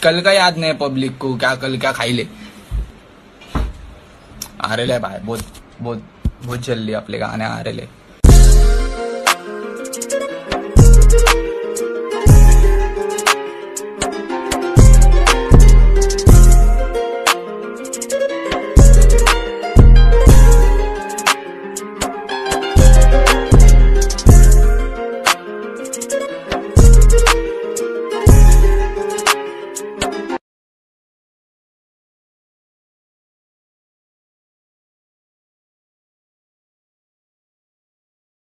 कल का याद नहीं है पब्लिक को, क्या कल क्या खाई ले। आ रहे ले भाई, बहुत बहुत बहुत जल्दी आपले गाने आ रहे ले।